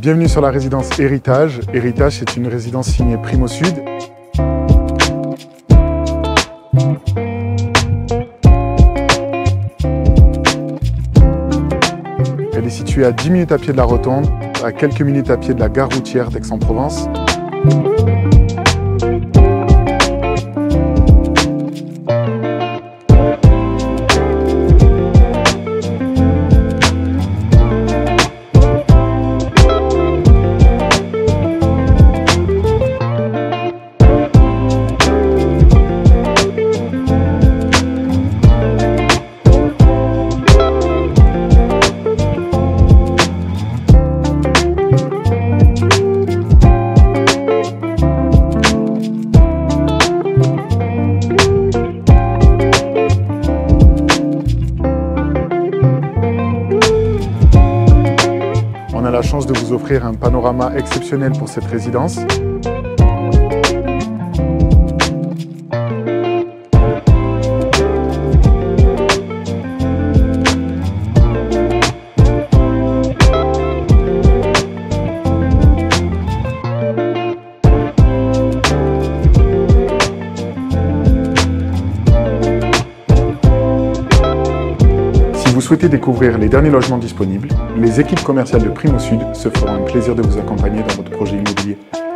Bienvenue sur la résidence Héritage. Héritage, c'est une résidence signée Primo Sud. Elle est située à 10 minutes à pied de la Rotonde, à quelques minutes à pied de la gare routière d'Aix-en-Provence. On a la chance de vous offrir un panorama exceptionnel pour cette résidence. Si vous souhaitez découvrir les derniers logements disponibles, les équipes commerciales de Primo Sud se feront un plaisir de vous accompagner dans votre projet immobilier.